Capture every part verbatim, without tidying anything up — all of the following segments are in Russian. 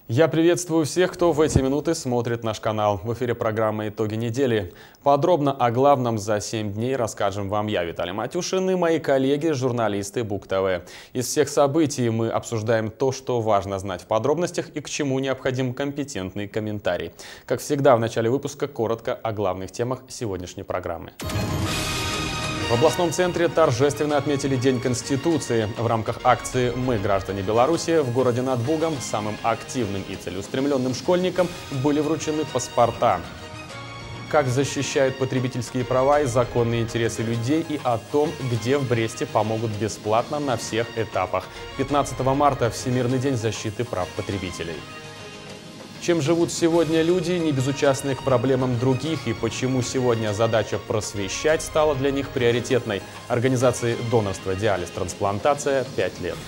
Я приветствую всех, кто в эти минуты смотрит наш канал. В эфире программа «Итоги недели». Подробно о главном за семь дней расскажем вам я, Виталий Матюшин, и мои коллеги, журналисты БугТВ. Из всех событий мы обсуждаем то, что важно знать в подробностях и к чему необходим компетентный комментарий. Как всегда, в начале выпуска коротко о главных темах сегодняшней программы. В областном центре торжественно отметили День Конституции. В рамках акции «Мы, граждане Беларуси» в городе над Бугом самым активным и целеустремленным школьникам были вручены паспорта. Как защищают потребительские права и законные интересы людей, и о том, где в Бресте помогут бесплатно на всех этапах. пятнадцатого марта – Всемирный день защиты прав потребителей. Чем живут сегодня люди, не безучастные к проблемам других, и почему сегодня задача просвещать стала для них приоритетной. Организации донорства, диализ, трансплантация – пять лет.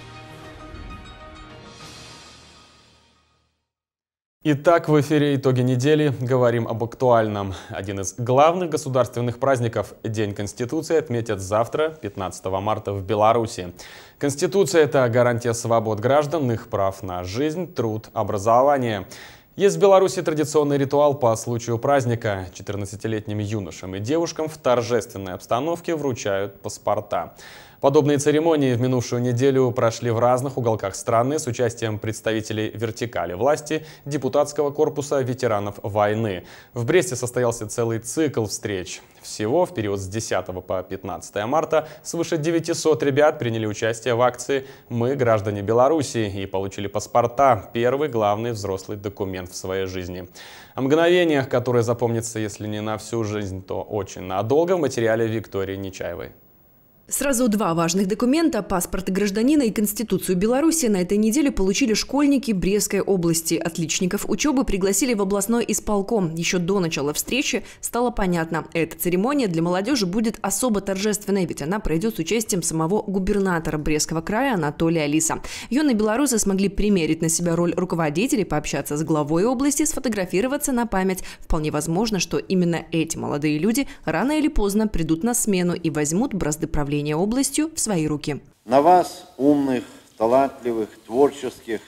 Итак, в эфире «Итоги недели». Говорим об актуальном. Один из главных государственных праздников – День Конституции – отметят завтра, пятнадцатого марта, в Беларуси. Конституция – это гарантия свобод граждан, их прав на жизнь, труд, образование. Есть в Беларуси традиционный ритуал по случаю праздника. четырнадцатилетним юношам и девушкам в торжественной обстановке вручают паспорта. Подобные церемонии в минувшую неделю прошли в разных уголках страны с участием представителей вертикали власти, депутатского корпуса, ветеранов войны. В Бресте состоялся целый цикл встреч. Всего в период с десятого по пятнадцатое марта свыше девятисот ребят приняли участие в акции «Мы, граждане Беларуси» и получили паспорта – первый главный взрослый документ в своей жизни. О мгновениях, которые запомнятся, если не на всю жизнь, то очень надолго, в материале Виктории Нечаевой. Сразу два важных документа – паспорт гражданина и Конституцию Беларуси – на этой неделе получили школьники Брестской области. Отличников учебы пригласили в областной исполком. Еще до начала встречи стало понятно – эта церемония для молодежи будет особо торжественной, ведь она пройдет с участием самого губернатора Брестского края Анатолия Лиса. Юные белорусы смогли примерить на себя роль руководителей, пообщаться с главой области, сфотографироваться на память. Вполне возможно, что именно эти молодые люди рано или поздно придут на смену и возьмут бразды правления областью в свои руки. На вас, умных, талантливых, творческих,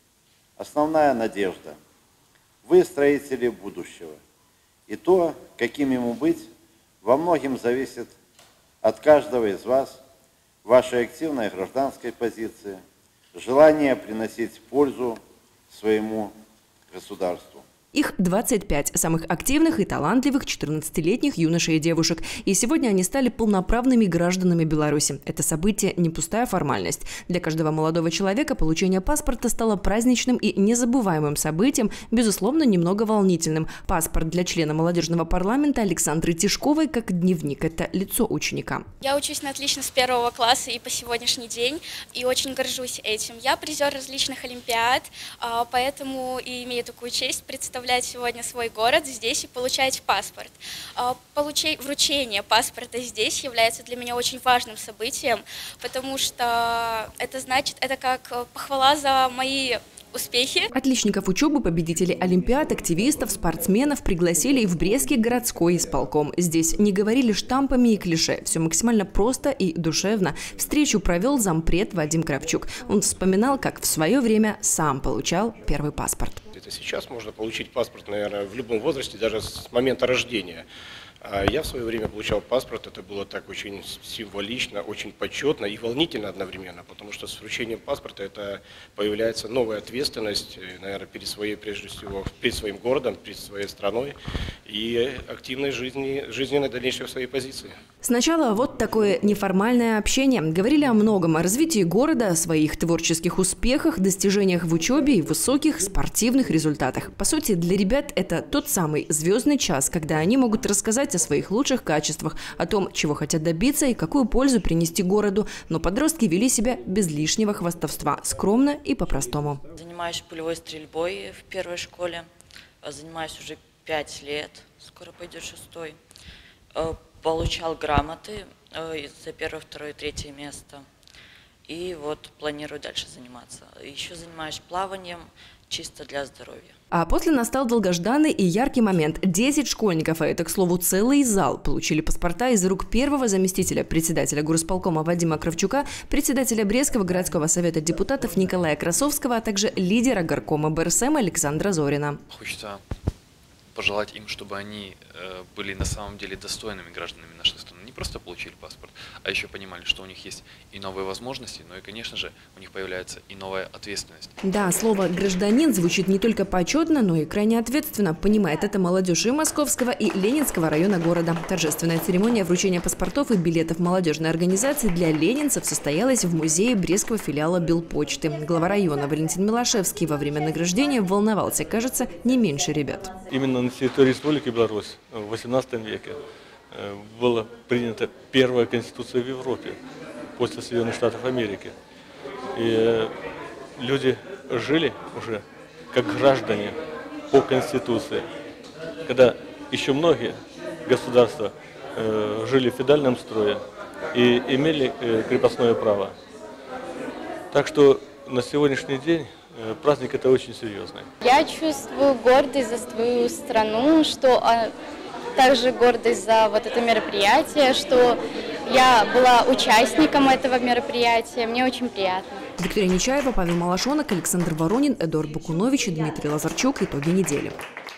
основная надежда. Вы строители будущего. И то, каким ему быть, во многом зависит от каждого из вас, вашей активной гражданской позиции, желания приносить пользу своему государству. Их двадцать пять самых активных и талантливых четырнадцатилетних юношей и девушек. И сегодня они стали полноправными гражданами Беларуси. Это событие не пустая формальность. Для каждого молодого человека получение паспорта стало праздничным и незабываемым событием, безусловно, немного волнительным. Паспорт для члена молодежного парламента Александры Тишковой как дневник. Это лицо ученика. Я учусь на отлично с первого класса и по сегодняшний день, и очень горжусь этим. Я призер различных олимпиад, поэтому и имею такую честь представлять сегодня свой город здесь и получать паспорт. Получи... Вручение паспорта здесь является для меня очень важным событием, потому что это значит, это как похвала за мои успехи. Отличников учебы, победителей олимпиад, активистов, спортсменов пригласили и в Брестский городской исполком. Здесь не говорили штампами и клише. Все максимально просто и душевно. Встречу провел зампред Вадим Кравчук. Он вспоминал, как в свое время сам получал первый паспорт. Это сейчас можно получить паспорт, наверное, в любом возрасте, даже с момента рождения. Я в свое время получал паспорт, это было так очень символично, очень почетно и волнительно одновременно, потому что с вручением паспорта это появляется новая ответственность, наверное, перед своей, прежде всего, перед своим городом, перед своей страной и активной жизни, жизненной дальнейшей своей позиции. Сначала вот такое неформальное общение. Говорили о многом, о развитии города, о своих творческих успехах, достижениях в учебе и высоких спортивных результатах. По сути, для ребят это тот самый звездный час, когда они могут рассказать о своих лучших качествах, о том, чего хотят добиться и какую пользу принести городу. Но подростки вели себя без лишнего хвастовства, скромно и по-простому. Занимаюсь пулевой стрельбой в первой школе, занимаюсь уже пять лет, скоро пойдет шестой. Получал грамоты за первое, второе, третье место. И вот планирую дальше заниматься. Еще занимаюсь плаванием, чисто для здоровья. А после настал долгожданный и яркий момент. Десять школьников, а это, к слову, целый зал, получили паспорта из рук первого заместителя председателя горисполкома Вадима Кравчука, председателя Брестского городского совета депутатов Николая Красовского, а также лидера горкома БРСМ Александра Зорина. Хочется пожелать им, чтобы они э, были на самом деле достойными гражданами нашей страны. Не просто получили паспорт, а еще понимали, что у них есть и новые возможности, но и, конечно же, у них появляется и новая ответственность. Да, слово «гражданин» звучит не только почетно, но и крайне ответственно. Понимает это молодежь и Московского, и Ленинского района города. Торжественная церемония вручения паспортов и билетов молодежной организации для ленинцев состоялась в музее Брестского филиала Белпочты. Глава района Валентин Милошевский во время награждения волновался, кажется, не меньше ребят. Именно на территории Республики Беларусь в восемнадцатом веке была принята первая конституция в Европе после Соединенных Штатов Америки. И люди жили уже как граждане по конституции, когда еще многие государства жили в феодальном строе и имели крепостное право. Так что на сегодняшний день праздник это очень серьезный. Я чувствую гордость за свою страну, что а, также гордость за вот это мероприятие, что я была участником этого мероприятия. Мне очень приятно. Виктория Нечаева, Павел Малашонок, Александр Воронин, Эдуард Бакунович и Дмитрий Лазарчук. Итоги недели.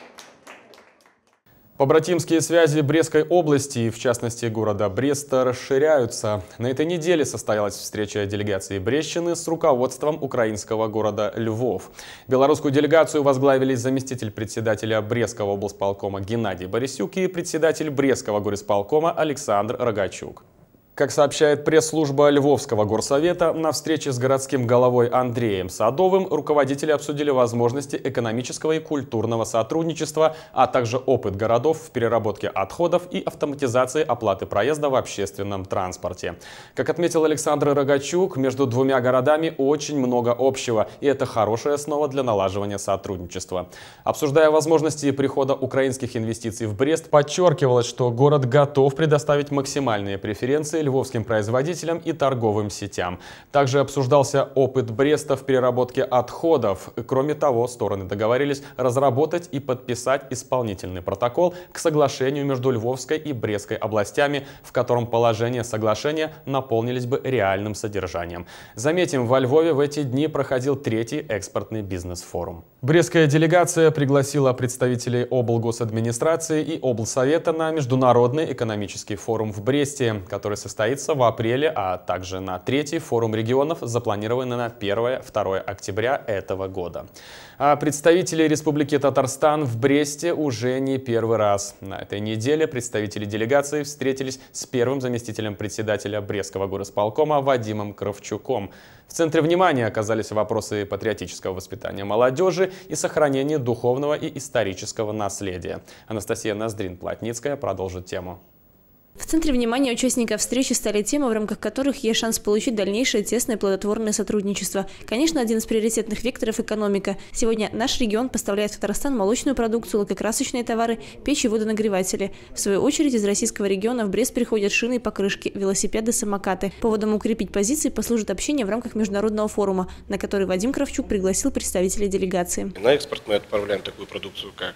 Побратимские связи Брестской области, в частности города Бреста, расширяются. На этой неделе состоялась встреча делегации Брестщины с руководством украинского города Львов. Белорусскую делегацию возглавили заместитель председателя Брестского облсполкома Геннадий Борисюк и председатель Брестского горисполкома Александр Рогачук. Как сообщает пресс-служба Львовского горсовета, на встрече с городским головой Андреем Садовым руководители обсудили возможности экономического и культурного сотрудничества, а также опыт городов в переработке отходов и автоматизации оплаты проезда в общественном транспорте. Как отметил Александр Рогачук, между двумя городами очень много общего, и это хорошая основа для налаживания сотрудничества. Обсуждая возможности прихода украинских инвестиций в Брест, подчеркивалось, что город готов предоставить максимальные преференции львовским производителям и торговым сетям. Также обсуждался опыт Бреста в переработке отходов. Кроме того, стороны договорились разработать и подписать исполнительный протокол к соглашению между Львовской и Брестской областями, в котором положения соглашения наполнились бы реальным содержанием. Заметим, во Львове в эти дни проходил третий экспортный бизнес-форум. Брестская делегация пригласила представителей облгосадминистрации и облсовета на Международный экономический форум в Бресте, который состоится состоится в апреле, а также на третий форум регионов, запланированный на первое-второе октября этого года. А представители Республики Татарстан в Бресте уже не первый раз. На этой неделе представители делегации встретились с первым заместителем председателя Брестского горисполкома Вадимом Кравчуком. В центре внимания оказались вопросы патриотического воспитания молодежи и сохранения духовного и исторического наследия. Анастасия Ноздрин-Плотницкая продолжит тему. В центре внимания участников встречи стали темы, в рамках которых есть шанс получить дальнейшее тесное плодотворное сотрудничество. Конечно, один из приоритетных векторов – экономика. Сегодня наш регион поставляет в Татарстан молочную продукцию, лакокрасочные товары, печи и водонагреватели. В свою очередь из российского региона в Брест приходят шины и покрышки, велосипеды, самокаты. Поводом укрепить позиции послужит общение в рамках международного форума, на который Вадим Кравчук пригласил представителей делегации. На экспорт мы отправляем такую продукцию, как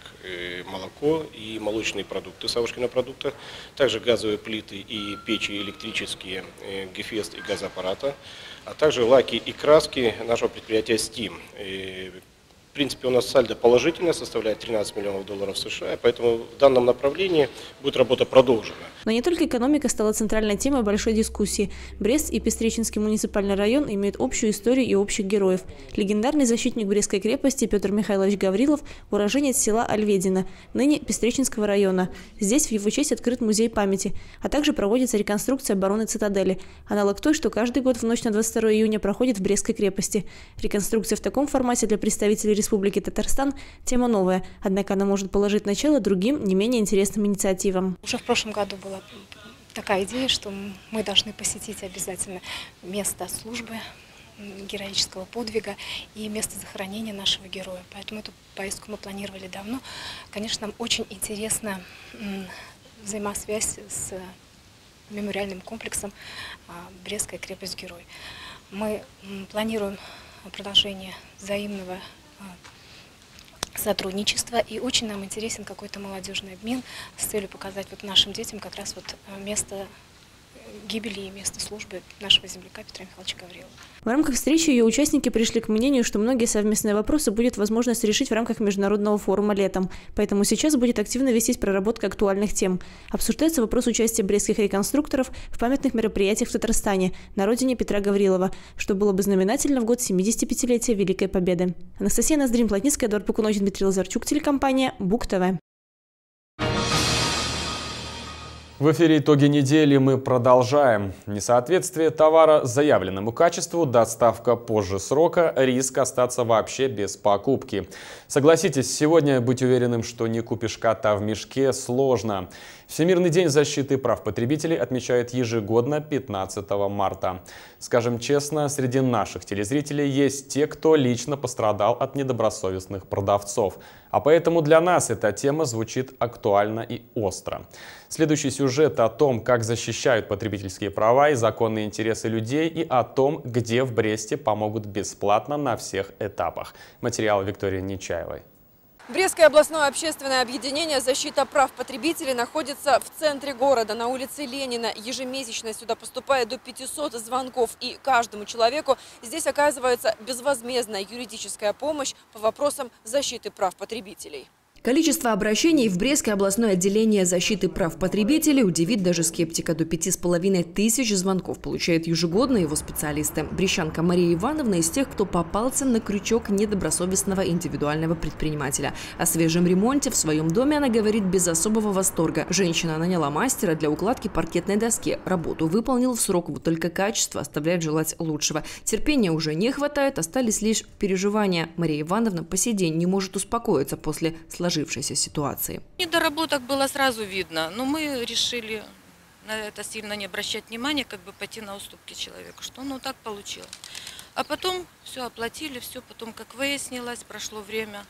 молоко и молочные продукты, Савушкина продукта, также газовые плиты и печи электрические, Гефест и газоаппарата, а также лаки и краски нашего предприятия Steam. В принципе, у нас сальдо положительное, составляет тринадцать миллионов долларов США, поэтому в данном направлении будет работа продолжена. Но не только экономика стала центральной темой большой дискуссии. Брест и Пестреченский муниципальный район имеют общую историю и общих героев. Легендарный защитник Брестской крепости Петр Михайлович Гаврилов – уроженец села Альведино, ныне Пестреченского района. Здесь в его честь открыт музей памяти, а также проводится реконструкция обороны цитадели, аналог той, что каждый год в ночь на двадцать второе июня проходит в Брестской крепости. Реконструкция в таком формате для представителей Республики Татарстан – тема новая, однако она может положить начало другим, не менее интересным инициативам. Уже в прошлом году была такая идея, что мы должны посетить обязательно место службы, героического подвига и место захоронения нашего героя. Поэтому эту поездку мы планировали давно. Конечно, нам очень интересна взаимосвязь с мемориальным комплексом «Брестская крепость-герой». Мы планируем продолжение взаимного сотрудничество, и очень нам интересен какой-то молодежный обмен с целью показать вот нашим детям как раз вот место гибели и место службы нашего земляка Петра Михайловича Гаврилова. В рамках встречи ее участники пришли к мнению, что многие совместные вопросы будет возможность решить в рамках международного форума летом. Поэтому сейчас будет активно вестись проработка актуальных тем. Обсуждается вопрос участия брестских реконструкторов в памятных мероприятиях в Татарстане, на родине Петра Гаврилова, что было бы знаменательно в год семидесятипятилетия Великой Победы. Анастасия Ноздрин, Плотницкая, Эдуард Пукуночин, Дмитрий Лазарчук, телекомпания БУК-ТВ. В эфире «Итоги недели» мы продолжаем. Несоответствие товара заявленному качеству, доставка позже срока, риск остаться вообще без покупки. Согласитесь, сегодня быть уверенным, что не купишь кота в мешке, сложно. Всемирный день защиты прав потребителей отмечают ежегодно пятнадцатого марта. Скажем честно, среди наших телезрителей есть те, кто лично пострадал от недобросовестных продавцов. А поэтому для нас эта тема звучит актуально и остро. Следующий сюжет о том, как защищают потребительские права и законные интересы людей, и о том, где в Бресте помогут бесплатно на всех этапах. Материал Виктории Нечаевой. Брестское областное общественное объединение «Защита прав потребителей» находится в центре города, на улице Ленина. Ежемесячно сюда поступает до пятисот звонков, и каждому человеку здесь оказывается безвозмездная юридическая помощь по вопросам защиты прав потребителей. Количество обращений в Брестское областное отделение защиты прав потребителей удивит даже скептика. До пяти с половиной тысяч звонков получают ежегодно его специалисты. Брещанка Мария Ивановна из тех, кто попался на крючок недобросовестного индивидуального предпринимателя. О свежем ремонте в своем доме она говорит без особого восторга. Женщина наняла мастера для укладки паркетной доски. Работу выполнил в срок, вот только качество оставляет желать лучшего. Терпения уже не хватает, остались лишь переживания. Мария Ивановна по сей день не может успокоиться после сложившейся ситуации. Недоработок было сразу видно, но мы решили на это сильно не обращать внимания, как бы пойти на уступки человеку, что ну так получилось. А потом все оплатили, все потом, как выяснилось, прошло время.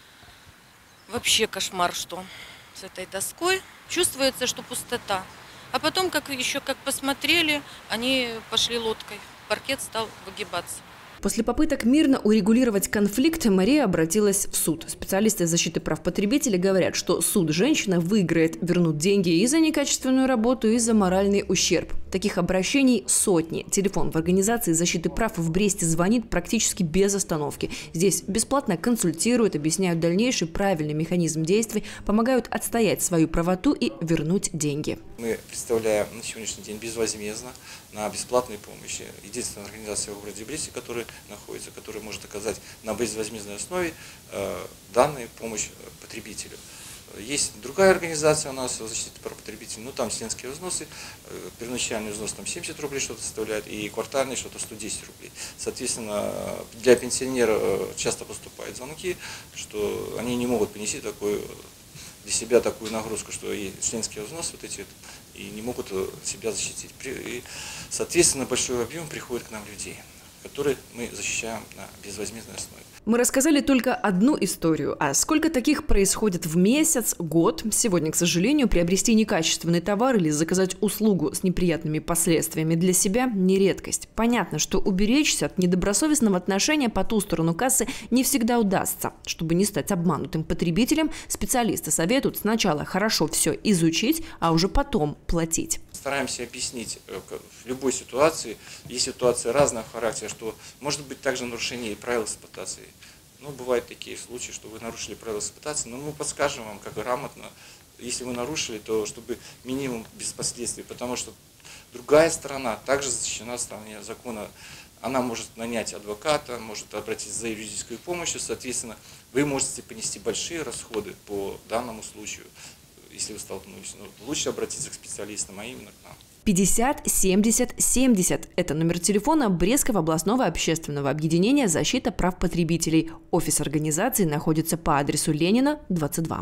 Вообще кошмар, что с этой доской. Чувствуется, что пустота. А потом, как еще как посмотрели, они пошли лодкой. Паркет стал выгибаться. После попыток мирно урегулировать конфликт Мария обратилась в суд. Специалисты защиты прав потребителей говорят, что суд женщина выиграет, вернут деньги и за некачественную работу, и за моральный ущерб. Таких обращений сотни. Телефон в организации защиты прав в Бресте звонит практически без остановки. Здесь бесплатно консультируют, объясняют дальнейший правильный механизм действий, помогают отстоять свою правоту и вернуть деньги. Мы представляем на сегодняшний день безвозмездно на бесплатной помощи. Единственная организация в городе Бресте, которая находится, которая может оказать на безвозмездной основе э, данную помощь потребителю. Есть другая организация у нас, защиты прав потребителей, ну там членские взносы, э, первоначальный взнос там семьдесят рублей что-то составляет, и квартальный что-то сто десять рублей. Соответственно, для пенсионеров часто поступают звонки, что они не могут понести такую для себя такую нагрузку, что и членские взносы вот эти, и не могут себя защитить. И, соответственно, большой объем приходит к нам людей, которые мы защищаем на безвозмездной основе. Мы рассказали только одну историю. А сколько таких происходит в месяц, год? Сегодня, к сожалению, приобрести некачественный товар или заказать услугу с неприятными последствиями для себя – не редкость. Понятно, что уберечься от недобросовестного отношения по ту сторону кассы не всегда удастся. Чтобы не стать обманутым потребителем, специалисты советуют сначала хорошо все изучить, а уже потом платить. Стараемся объяснить в любой ситуации, есть ситуация разного характера, что может быть также нарушение правил эксплуатации. Ну, бывают такие случаи, что вы нарушили правила эксплуатации, но мы подскажем вам, как грамотно, если вы нарушили, то чтобы минимум без последствий, потому что другая сторона также защищена в стране закона. Она может нанять адвоката, может обратиться за юридической помощью, соответственно, вы можете понести большие расходы по данному случаю. Если вы столкнулись, ну, лучше обратиться к специалистам, а именно к нам. пятьдесят семьдесят семьдесят – это номер телефона Брестского областного общественного объединения «Защита прав потребителей». Офис организации находится по адресу Ленина, двадцать два.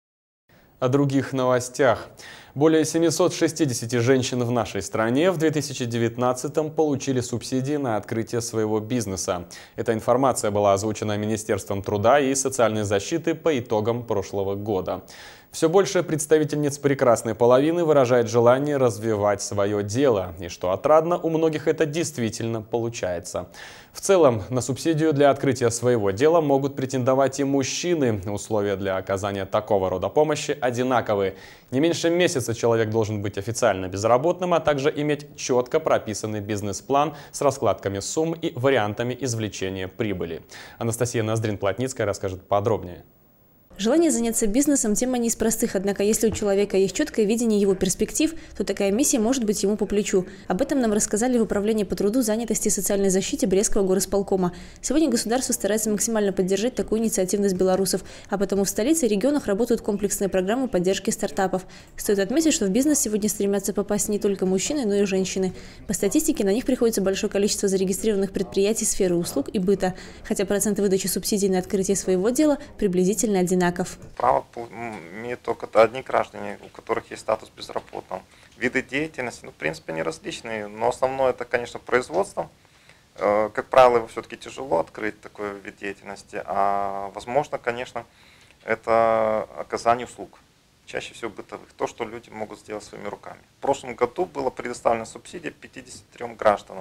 О других новостях. Более семисот шестидесяти женщин в нашей стране в две тысячи девятнадцатом получили субсидии на открытие своего бизнеса. Эта информация была озвучена Министерством труда и социальной защиты по итогам прошлого года. Все больше представительниц прекрасной половины выражает желание развивать свое дело. И что отрадно, у многих это действительно получается. В целом, на субсидию для открытия своего дела могут претендовать и мужчины. Условия для оказания такого рода помощи одинаковые. Не меньше месяца человек должен быть официально безработным, а также иметь четко прописанный бизнес-план с раскладками сумм и вариантами извлечения прибыли. Анастасия Ноздрин-Плотницкая расскажет подробнее. Желание заняться бизнесом – тема не из простых, однако если у человека есть четкое видение его перспектив, то такая миссия может быть ему по плечу. Об этом нам рассказали в Управлении по труду, занятости и социальной защите Брестского горосполкома. Сегодня государство старается максимально поддержать такую инициативность белорусов, а потому в столице и регионах работают комплексные программы поддержки стартапов. Стоит отметить, что в бизнес сегодня стремятся попасть не только мужчины, но и женщины. По статистике, на них приходится большое количество зарегистрированных предприятий сферы услуг и быта, хотя проценты выдачи субсидий на открытие своего дела приблизительно одинаковы. Право имеют только одни граждане, у которых есть статус безработного. Виды деятельности, ну, в принципе, они различные, но основное это, конечно, производство. Как правило, его все-таки тяжело открыть, такой вид деятельности, а возможно, конечно, это оказание услуг, чаще всего бытовых, то, что люди могут сделать своими руками. В прошлом году была предоставлена субсидия пятидесяти трём гражданам.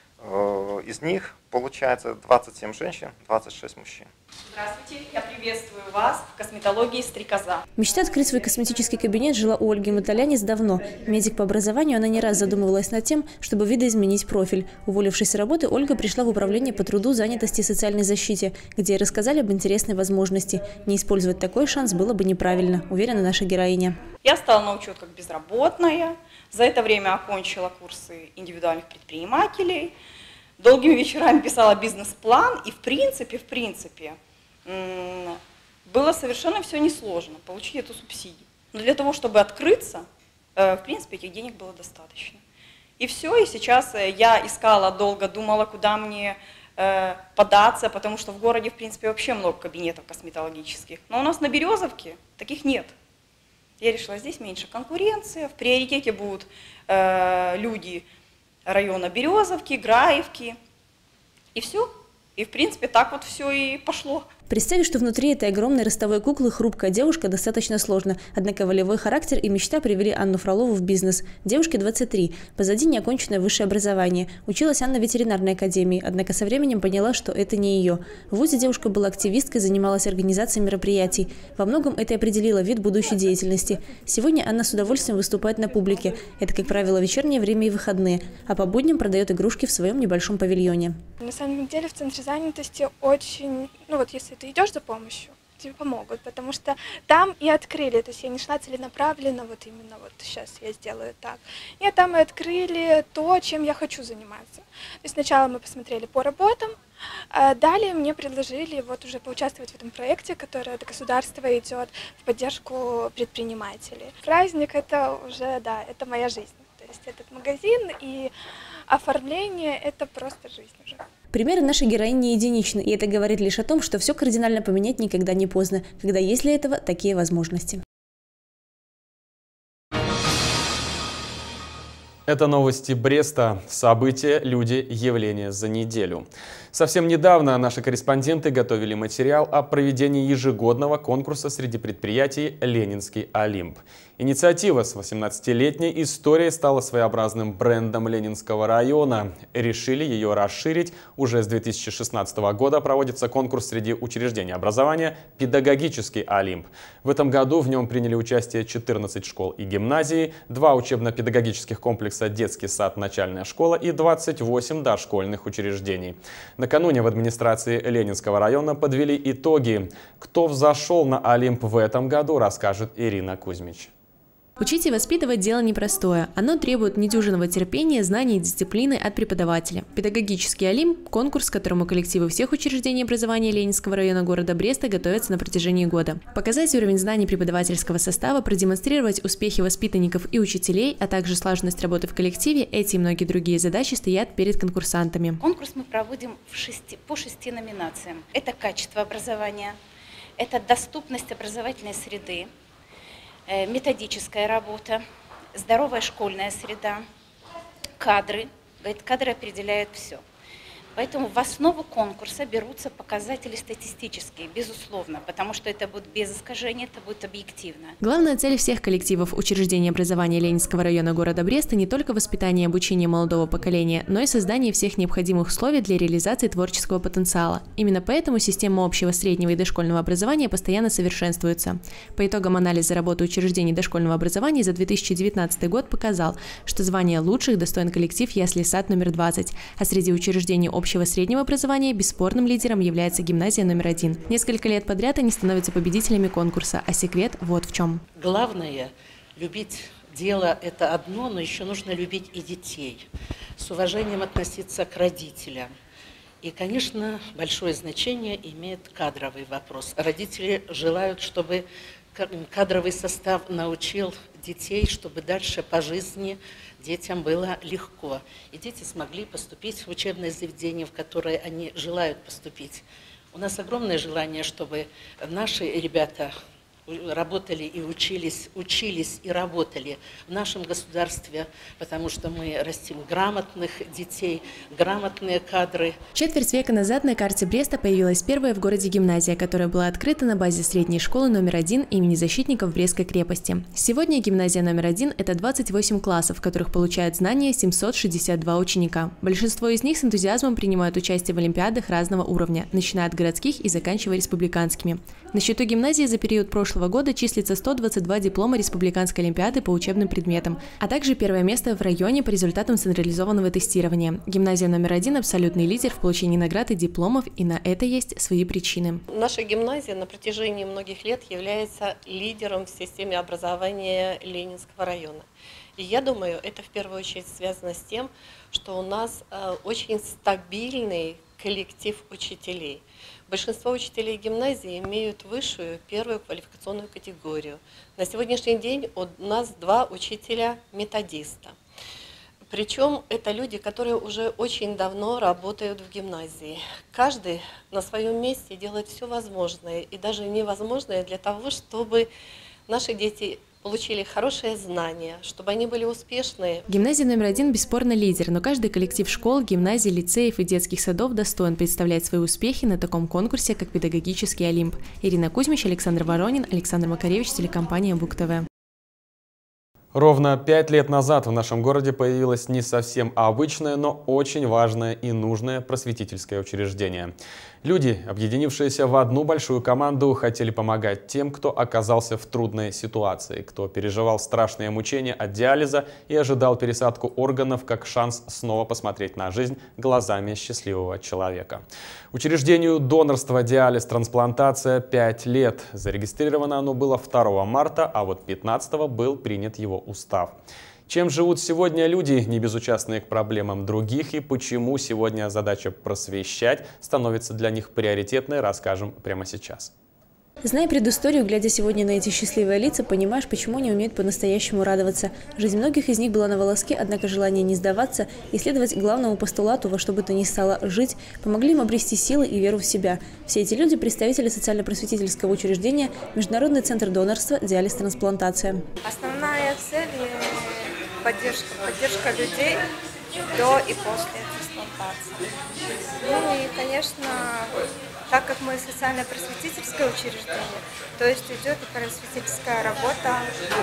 Из них, получается, двадцать семь женщин, двадцать шесть мужчин. Здравствуйте, я приветствую вас в косметологии «Стрекоза». Мечта открыть свой косметический кабинет жила у Ольги Маталянис давно. Медик по образованию, она не раз задумывалась над тем, чтобы видоизменить профиль. Уволившись с работы, Ольга пришла в Управление по труду, занятости и социальной защите, где ей рассказали об интересной возможности. Не использовать такой шанс было бы неправильно, уверена наша героиня. Я стала на учет как безработная. За это время окончила курсы индивидуальных предпринимателей. Долгими вечерами писала бизнес-план, и в принципе, в принципе, было совершенно все несложно получить эту субсидию. Но для того, чтобы открыться, в принципе, этих денег было достаточно. И все, и сейчас я искала долго, думала, куда мне податься, потому что в городе, в принципе, вообще много кабинетов косметологических. Но у нас на Березовке таких нет. Я решила, здесь меньше конкуренции, в приоритете будут люди района Березовки, Граевки, и все. И, в принципе, так вот все и пошло. Представить, что внутри этой огромной ростовой куклы хрупкая девушка, достаточно сложно. Однако волевой характер и мечта привели Анну Фролову в бизнес. Девушке двадцать три, позади неоконченное высшее образование. Училась Анна в ветеринарной академии, однако со временем поняла, что это не ее. В вузе девушка была активисткой, занималась организацией мероприятий. Во многом это и определило вид будущей деятельности. Сегодня Анна с удовольствием выступает на публике. Это, как правило, вечернее время и выходные. А по будням продает игрушки в своем небольшом павильоне. На самом деле в центре занятости очень, ну вот если ты идешь за помощью, тебе помогут, потому что там и открыли, то есть я не шла целенаправленно, вот именно вот сейчас я сделаю так. И там и открыли то, чем я хочу заниматься. То есть сначала мы посмотрели по работам, а далее мне предложили вот уже поучаствовать в этом проекте, который от государства идет в поддержку предпринимателей. Праздник это уже, да, это моя жизнь. То есть этот магазин и оформление это просто жизнь уже. Примеры нашей героини не единичны, и это говорит лишь о том, что все кардинально поменять никогда не поздно, когда есть для этого такие возможности. Это новости Бреста. События, люди, явления за неделю. Совсем недавно наши корреспонденты готовили материал о проведении ежегодного конкурса среди предприятий «Ленинский Олимп». Инициатива с восемнадцатилетней историей стала своеобразным брендом Ленинского района. Решили ее расширить. Уже с две тысячи шестнадцатого года проводится конкурс среди учреждений образования «Педагогический Олимп». В этом году в нем приняли участие четырнадцать школ и гимназий, два учебно-педагогических комплекса «Детский сад», «Начальная школа» и двадцать восемь дошкольных учреждений. Накануне в администрации Ленинского района подвели итоги. Кто взошел на Олимп в этом году, расскажет Ирина Кузьмич. Учить и воспитывать – дело непростое. Оно требует недюжинного терпения, знаний и дисциплины от преподавателя. Педагогический Олимп – конкурс, к которому коллективы всех учреждений образования Ленинского района города Бреста готовятся на протяжении года. Показать уровень знаний преподавательского состава, продемонстрировать успехи воспитанников и учителей, а также слаженность работы в коллективе – эти и многие другие задачи стоят перед конкурсантами. Конкурс мы проводим в шести, по шести номинациям. Это качество образования, это доступность образовательной среды, методическая работа, здоровая школьная среда, кадры. Кадры определяют все. Поэтому в основу конкурса берутся показатели статистические, безусловно, потому что это будет без искажений, это будет объективно. Главная цель всех коллективов учреждений образования Ленинского района города Бреста не только воспитание и обучение молодого поколения, но и создание всех необходимых условий для реализации творческого потенциала. Именно поэтому система общего, среднего и дошкольного образования постоянно совершенствуется. По итогам анализа работы учреждений дошкольного образования за две тысячи девятнадцатый год показал, что звание лучших достоин коллектив ясли-сад номер двадцать, а среди учреждений общего среднего образования бесспорным лидером является гимназия номер один. Несколько лет подряд они становятся победителями конкурса, а секрет вот в чем. Главное – любить дело – это одно, но еще нужно любить и детей, с уважением относиться к родителям. И, конечно, большое значение имеет кадровый вопрос. Родители желают, чтобы кадровый состав научил детей, чтобы дальше по жизни детям было легко. И дети смогли поступить в учебное заведение, в которое они желают поступить. У нас огромное желание, чтобы наши ребята работали и учились, учились и работали в нашем государстве, потому что мы растим грамотных детей, грамотные кадры. Четверть века назад на карте Бреста появилась первая в городе гимназия, которая была открыта на базе средней школы номер один имени защитников Брестской крепости. Сегодня гимназия номер один – это двадцать восемь классов, в которых получают знания семьсот шестьдесят два ученика. Большинство из них с энтузиазмом принимают участие в олимпиадах разного уровня, начиная от городских и заканчивая республиканскими. На счету гимназии за период прошлого года числится сто двадцать два диплома республиканской олимпиады по учебным предметам, а также первое место в районе по результатам централизованного тестирования. Гимназия номер один – абсолютный лидер в получении наград и дипломов, и на это есть свои причины. Наша гимназия на протяжении многих лет является лидером в системе образования Ленинского района. И я думаю, это в первую очередь связано с тем, что у нас э, очень стабильный коллектив учителей. Большинство учителей гимназии имеют высшую первую квалификационную категорию. На сегодняшний день у нас два учителя-методиста. Причем это люди, которые уже очень давно работают в гимназии. Каждый на своем месте делает все возможное и даже невозможное для того, чтобы наши дети получили хорошие знания, чтобы они были успешные. Гимназия номер один бесспорно лидер, но каждый коллектив школ, гимназий, лицеев и детских садов достоин представлять свои успехи на таком конкурсе, как педагогический Олимп. Ирина Кузьмич, Александр Воронин, Александр Макаревич, телекомпания БукТВ. Ровно пять лет назад в нашем городе появилось не совсем обычное, но очень важное и нужное просветительское учреждение. Люди, объединившиеся в одну большую команду, хотели помогать тем, кто оказался в трудной ситуации, кто переживал страшные мучения от диализа и ожидал пересадку органов как шанс снова посмотреть на жизнь глазами счастливого человека. Учреждению донорства, диализ, трансплантация пять лет. Зарегистрировано оно было второго марта, а вот пятнадцатого был принят его устав. Чем живут сегодня люди, не безучастные к проблемам других, и почему сегодня задача просвещать становится для них приоритетной, расскажем прямо сейчас. Зная предысторию, глядя сегодня на эти счастливые лица, понимаешь, почему они умеют по-настоящему радоваться. Жизнь многих из них была на волоске, однако желание не сдаваться и следовать главному постулату во что бы то ни стало жить, помогли им обрести силы и веру в себя. Все эти люди – представители социально-просветительского учреждения Международный центр донорства, диализ, трансплантация. Основная цель – поддержка, поддержка людей до и после трансплантации. Ну и, конечно, так как мы социально-просветительское учреждение, то есть идет и просветительская работа.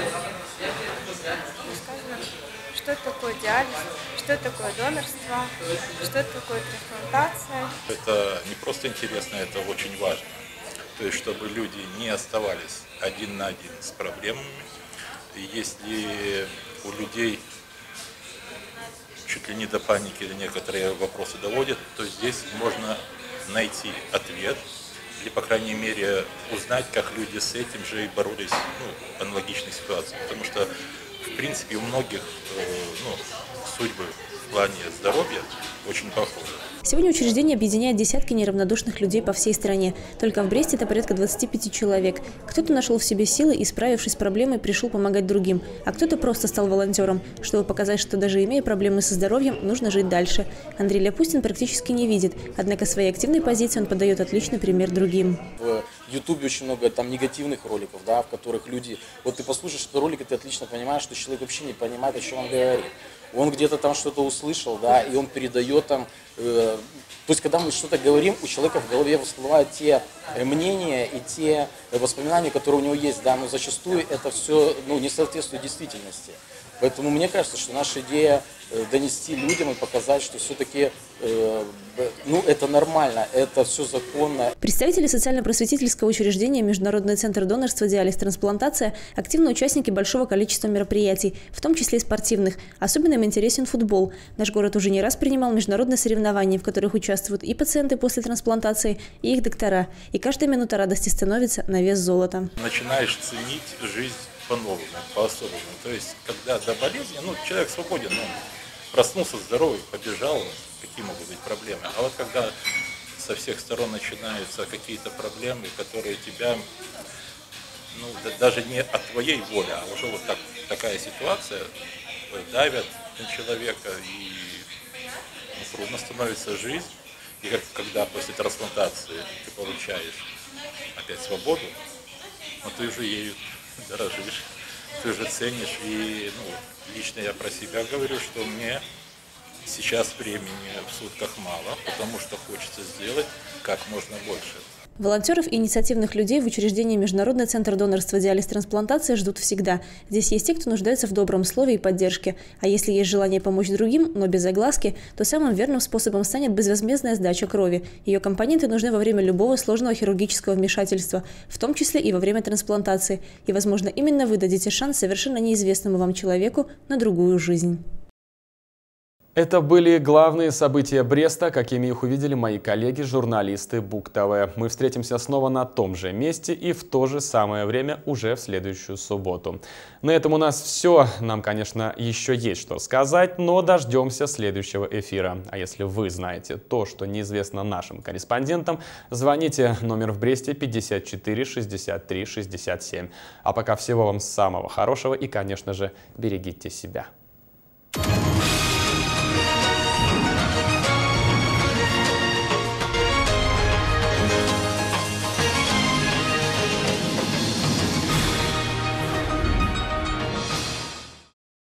Сказано, что такое диализ, что такое донорство, что такое трансплантация. Это не просто интересно, это очень важно. То есть, чтобы люди не оставались один на один с проблемами. И если у людей чуть ли не до паники или некоторые вопросы доводят, то здесь можно найти ответ или, по крайней мере, узнать, как люди с этим же и боролись, ну, в аналогичной ситуации. Потому что, в принципе, у многих ну, судьбы в плане здоровья очень похожи. Сегодня учреждение объединяет десятки неравнодушных людей по всей стране. Только в Бресте это порядка двадцати пяти человек. Кто-то нашел в себе силы и, справившись с проблемой, пришел помогать другим. А кто-то просто стал волонтером, чтобы показать, что даже имея проблемы со здоровьем, нужно жить дальше. Андрей Ляпустин практически не видит, однако своей активной позиции он подает отличный пример другим. В Ютубе очень много там негативных роликов, да, в которых люди... Вот ты послушаешь этот ролик, и ты отлично понимаешь, что человек вообще не понимает, о чем он говорит. Он где-то там что-то услышал, да, и он передает там э, То есть, когда мы что-то говорим, у человека в голове всплывают те мнения и те воспоминания, которые у него есть, да, но зачастую это все, ну, не соответствует действительности. Поэтому мне кажется, что наша идея донести людям и показать, что все-таки э, ну, это нормально, это все законно. Представители социально-просветительского учреждения Международный центр донорства, диализ, трансплантация – активные участники большого количества мероприятий, в том числе и спортивных. Особенно им интересен футбол. Наш город уже не раз принимал международные соревнования, в которых участвуют и пациенты после трансплантации, и их доктора. И каждая минута радости становится на вес золота. Начинаешь ценить жизнь по-новому, по-особенному. То есть, когда до болезни, ну, человек свободен, ну, проснулся здоровый, побежал, какие могут быть проблемы. А вот когда со всех сторон начинаются какие-то проблемы, которые тебя, ну, да, даже не от твоей воли, а уже вот так, такая ситуация, давят на человека, и ну, трудно становится жизнь. И как, когда после трансплантации ты получаешь опять свободу, но ты уже ею дорожишь, ты уже ценишь. И ну, лично я про себя говорю, что мне сейчас времени в сутках мало, потому что хочется сделать как можно больше. Волонтеров и инициативных людей в учреждении Международный центр донорства, диализ, трансплантация ждут всегда. Здесь есть те, кто нуждается в добром слове и поддержке. А если есть желание помочь другим, но без огласки, то самым верным способом станет безвозмездная сдача крови. Ее компоненты нужны во время любого сложного хирургического вмешательства, в том числе и во время трансплантации. И, возможно, именно вы дадите шанс совершенно неизвестному вам человеку на другую жизнь. Это были главные события Бреста, какими их увидели мои коллеги, журналисты БугТВ. Мы встретимся снова на том же месте и в то же самое время уже в следующую субботу. На этом у нас все. Нам, конечно, еще есть что сказать, но дождемся следующего эфира. А если вы знаете то, что неизвестно нашим корреспондентам, звоните, номер в Бресте пятьдесят четыре шестьдесят три шестьдесят семь. А пока всего вам самого хорошего и, конечно же, берегите себя.